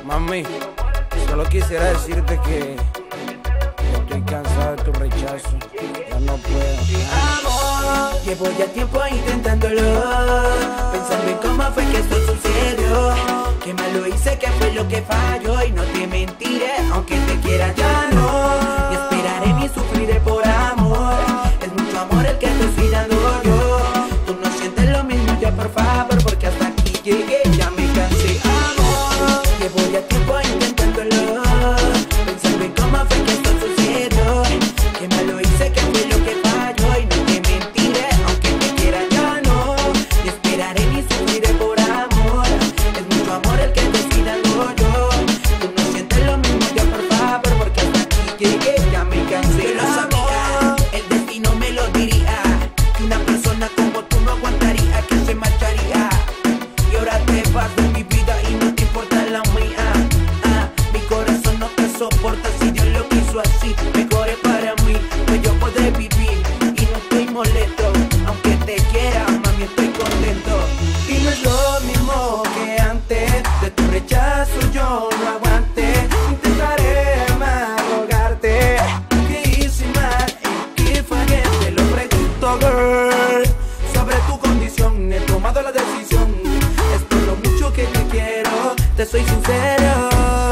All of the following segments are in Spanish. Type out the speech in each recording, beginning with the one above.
Mami, solo quisiera decirte que estoy cansado de tu rechazo. Ya no puedo. Amor, llevo ya tiempo intentándolo, pensando en cómo fue que esto sucedió. Qué mal lo hice, qué fue lo que falló. Y no te mentiré, aunque te quiera ya no. Ni esperaré ni sufriré por amor. Es mucho amor el que te estoy dando yo. Tú no sientes lo mismo ya, por favor, porque hasta aquí llegué, ya me cansé. Amor, llevo ya tiempo intentándolo, pensando en cómo fue que esto sucedió. Qué mal lo hice, qué fue lo que falló. Y no te mentiré, aunque te quiera ya no. Ni esperaré ni sufriré por amor. Es mucho amor el que te estoy dando yo. Tú no sientes lo mismo ya, por favor, porque hasta aquí llegué, ya me cansé. Yo lo sabía, el destino me lo diría, que una persona como tú no aguantaría, que se marcharía. Y ahora te vas de mi vida y no te importa la mía. Mi corazón no te soporta, si Dios lo quiso así, mejor es para mí, pues yo poder vivir y no estoy molesto. Aunque te quiera, mami, estoy contento. Y no es lo mismo que antes, de tu rechazo yo no aguanté. Intentaré más rogarte, ¿qué hice mal? ¿En qué fallé? Te lo pregunto, girl. Sobre tu condición he tomado la decisión. Es por lo mucho que te quiero, te soy sincero.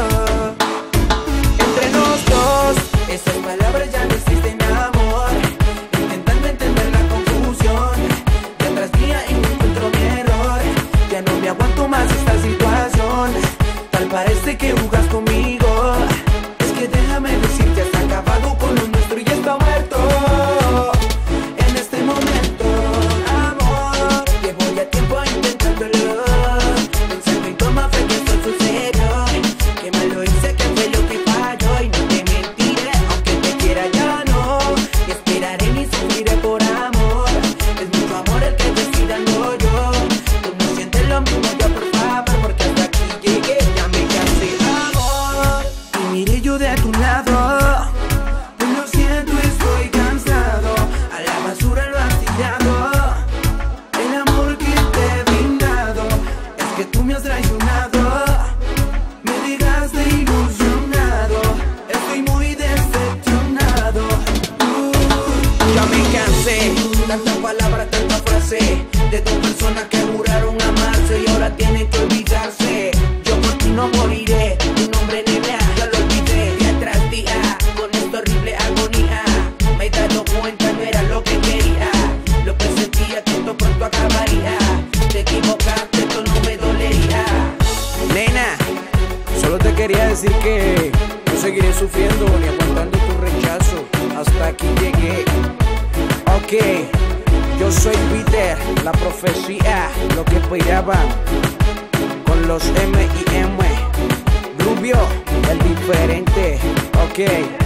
Entre los dos, esas palabras ya no existen, amor. Intentando entender la confusión, día tras día encuentro mi error. Ya no me aguanto más esta situación. Tal parece que jugas conmigo. Es que déjame decirte, has acabado con lo nuestro y está muerto. En este momento, amor, llevo ya tiempo intentándolo, pensando en cómo fue que esto sucedió. Qué mal lo hice, qué fue lo que falló. Y no te mentiré, aunque te quiera ya no. Ni esperaré ni sufriré por amor. Es mucho amor el que te estoy dando yo. Tú no sientes lo mismo ya, por favor, porque hasta aquí llegué, ya me cansé. Amor, y miré yo de tu lado. Pues lo siento, estoy cansado. A la basura lo has tirado. El amor que te he brindado, es que tú me has traicionado. Me dejaste ilusionado, estoy muy decepcionado. Ya me cansé, tanta palabra, tanta frase, de dos personas que juraron amarse y ahora tienen que olvidarse. Yo por ti no moriré, tu nombre nena, ya lo olvidé. Día tras día, con esta horrible agonía, me he dado cuenta, no era lo que quería. Lo presentía que esto pronto acabaría. Te equivocaste, esto no me dolería. Nena, solo te quería decir que no seguiré sufriendo ni aguantando tu rechazo. Hasta aquí llegué. Ok, yo soy Peter, la profecía, lo que esperaban con los M&M. Rubio, el diferente. Ok.